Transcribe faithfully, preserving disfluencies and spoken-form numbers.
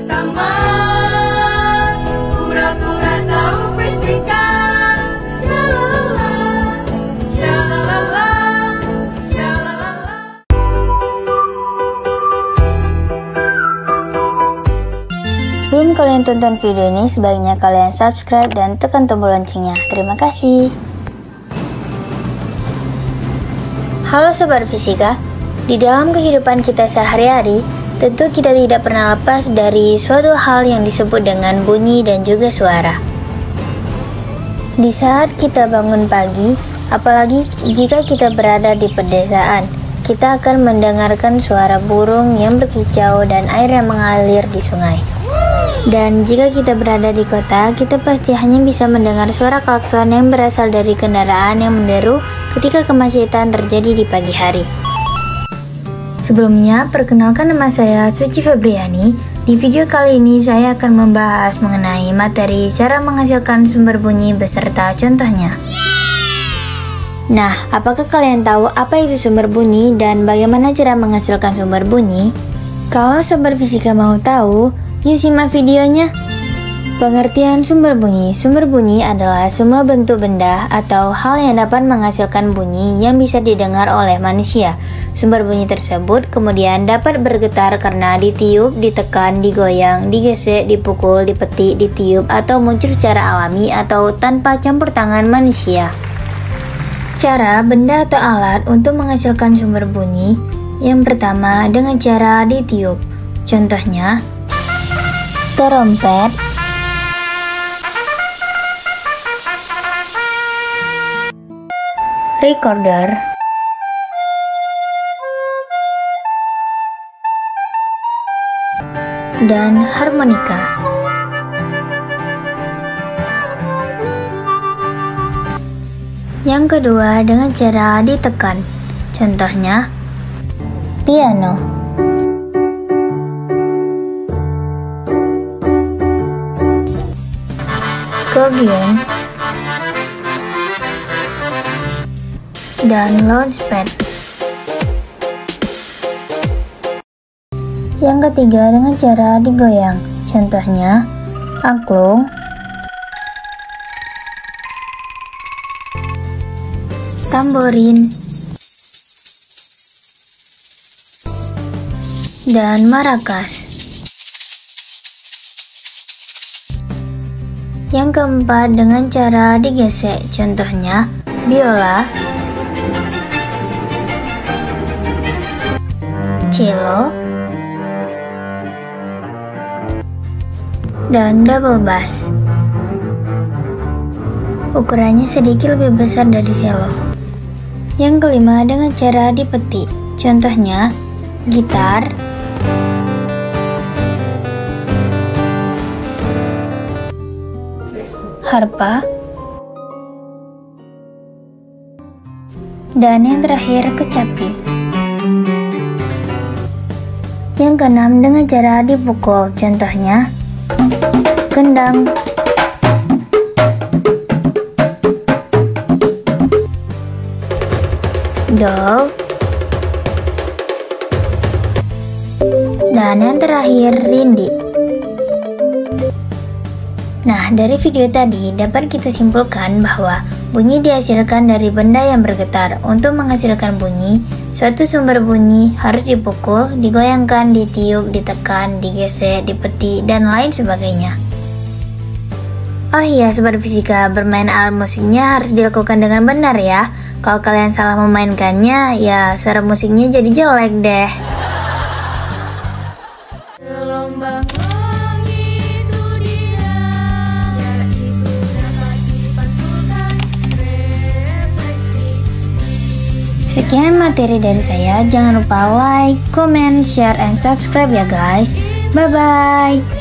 bersama, pura-pura tahu fisika. Shalala, shalala, shalala. Sebelum kalian tonton video ini, sebaiknya kalian subscribe dan tekan tombol loncengnya. Terima kasih. Halo Sobat Fisika, di dalam kehidupan kita sehari-hari, tentu kita tidak pernah lepas dari suatu hal yang disebut dengan bunyi dan juga suara. Di saat kita bangun pagi, apalagi jika kita berada di pedesaan, kita akan mendengarkan suara burung yang berkicau dan air yang mengalir di sungai. Dan jika kita berada di kota, kita pasti hanya bisa mendengar suara klakson yang berasal dari kendaraan yang menderu ketika kemacetan terjadi di pagi hari. Sebelumnya, perkenalkan nama saya Suci Febriani. Di video kali ini saya akan membahas mengenai materi cara menghasilkan sumber bunyi beserta contohnya. Nah, apakah kalian tahu apa itu sumber bunyi dan bagaimana cara menghasilkan sumber bunyi? Kalau Sobat Fisika mau tahu, yuk simak videonya. Pengertian sumber bunyi. Sumber bunyi adalah semua bentuk benda atau hal yang dapat menghasilkan bunyi yang bisa didengar oleh manusia. Sumber bunyi tersebut kemudian dapat bergetar karena ditiup, ditekan, digoyang, digesek, dipukul, dipetik, ditiup, atau muncul secara alami atau tanpa campur tangan manusia. Cara benda atau alat untuk menghasilkan sumber bunyi. Yang pertama dengan cara ditiup. Contohnya, trompet, recorder, dan harmonika. Yang kedua dengan cara ditekan. Contohnya, piano, accordion, dan launchpad. Yang ketiga dengan cara digoyang. Contohnya, angklung, tamborin, dan marakas. Yang keempat dengan cara digesek. Contohnya, biola, cello, dan double bass. Ukurannya sedikit lebih besar dari cello. Yang kelima dengan cara dipetik. Contohnya, gitar, harpa, dan yang terakhir kecapi. Yang keenam dengan cara dipukul. Contohnya, kendang, dol, dan yang terakhir rindi. Nah, dari video tadi dapat kita simpulkan bahwa bunyi dihasilkan dari benda yang bergetar. Untuk menghasilkan bunyi, suatu sumber bunyi harus dipukul, digoyangkan, ditiup, ditekan, digesek, dipetik, dan lain sebagainya. Oh iya Sobat Fisika, bermain alat musiknya harus dilakukan dengan benar ya. Kalau kalian salah memainkannya, ya suara musiknya jadi jelek deh. Gelombang langit itu dia, yaitu dapat dipantulkan refleksi. Sekian materi dari saya. Jangan lupa like, comment, share, and subscribe ya guys. Bye bye.